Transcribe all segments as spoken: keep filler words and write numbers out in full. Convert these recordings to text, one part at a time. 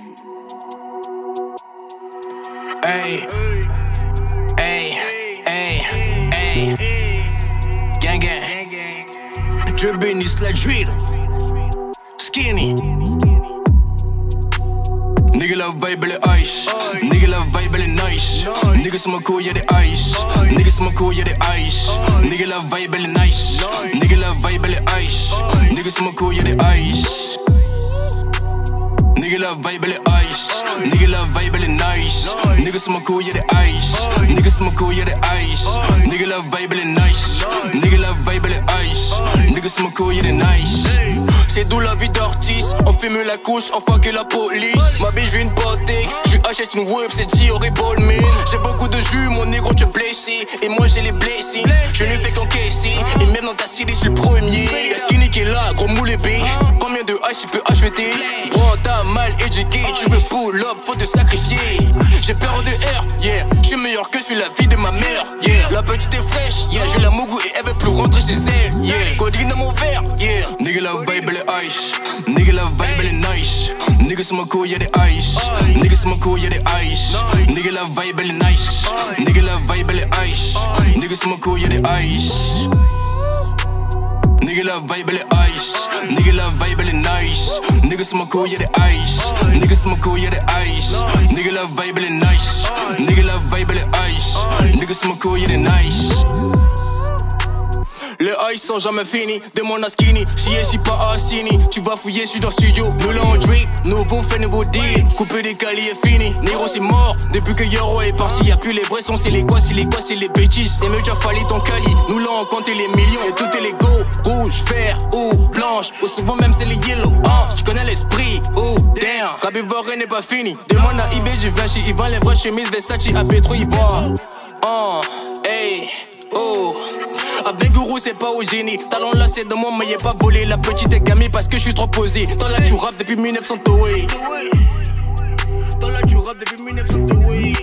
Hey, hey, hey, hey, gang gang. Dieu bénisse la d'huile. Skinni. Nigga love vibe elle est ice. Nigga love vibe elle est nice. Nigga sur ma couille y'a des ice. Nigga sur ma couille y'a des ice. Nigga love vibe elle est nice. Nigga love vibe elle est ice. Nigga sur ma couille y'a des ice. Nigga love vibe elle est ice. Nigga love vibe elle est nice. Nigga sur ma couille y'a des ice. Nigga sur ma couille y'a des ice. Nigga love vibe elle est nice. Nigga love vibe elle est ice. Nigga sur ma couille y'a des nice. C'est d'où la vie d'artiste. On fume la couche, on fuck la police. Ma bitch veut une bottega, je lui achète une whip, c'est Dieu mine. J'ai beaucoup de jus, mon négro tu es blessé. Et moi j'ai les blessings, je ne fais qu'encaisser. Et même dans ta cité, je suis le premier. Y'a Skinni qui est là, gros moule B. Combien de haches tu peux acheter? Bro, t'as mal éduqué, tu veux pull up, faut te sacrifier. J'ai peur de R, yeah. Je suis meilleur que sur la vie de ma mère, yeah. La petite est fraîche, yeah. Je la mougou et elle veut plus rentrer chez elle, yeah. Codine dans mon verre, yeah. Nigga love vibe elle est ice. Nigga love vibe elle est nice. Nigga sur ma couille y'a des ice. Nigga sur ma couille y'a des ice. Nigga love vibe elle est nice. Nigga love vibe elle est ice. Nigga sur ma couille y'a des ice. Nigga love vibe elle est ice. Nigga love vibe elle est nice. Nigga sur ma couille y'a des ice. Nigga sur ma couille y'a des ice. Nigga love vibe elle est nice. Nigga love vibe elle est ice. Nigga sur ma couille y'a des nice. Les ice sont jamais finis, demande à Skinni. Si et si pas à Sini, tu vas fouiller, je suis dans le studio. Nous l'on drink, nouveau fait nouveau deal. Couper des calis est fini, Négro c'est mort. Depuis que Euro est parti, y'a plus les vrais sons, c'est les quoi, c'est les quoi, c'est les bêtises. C'est mieux que tu as fallu ton cali. Nous l'on compté les millions et tout est les go. Rouge, vert ou blanche, ou souvent même c'est les yellow. Ah, je connais l'esprit, oh damn. Rabivoré n'est pas fini. Demande à I B, je viens chez Yvan, les vraies chemises Versace à Pétro Ivoire. Ah, hey, oh. À Bijoux c'est pas au génie. Talon là c'est de moi mais y'a pas volé. La petite est gamée parce que je suis trop posé. Toi là tu rap depuis mille neuf cents Toé. Toi là tu rap depuis mille neuf cents Toé.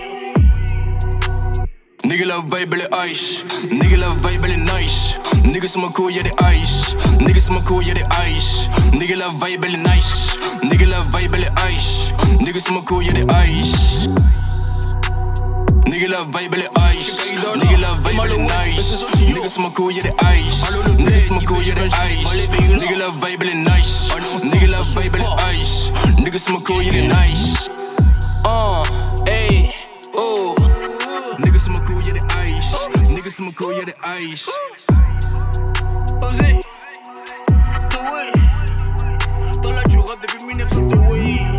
Nigga love vibe elle est ice. Nigga love vibe elle est nice. Nigga sur ma couille y'a des ice. Nigga sur ma couille y'a des ice. Nigga love vibe elle est nice. Nigga love vibe elle est ice. Nigga sur ma couille y'a des ice. Nigga love vibe elle est ice. Nigga love vibe elle est nice. Nigga sur ma couille y'a des ice. Nigga sur ma couille y'a des ice. Nigga love vibe elle est nice. Nigga love vibe elle est ice. Nigga sur ma couille y'a des nice. Uh, hey, oh. Nigga sur ma couille y'a des ice. Nigga sur ma couille y'a des ice. Osé, Toé. Toi là tu rap depuis mille neuf cents Toé.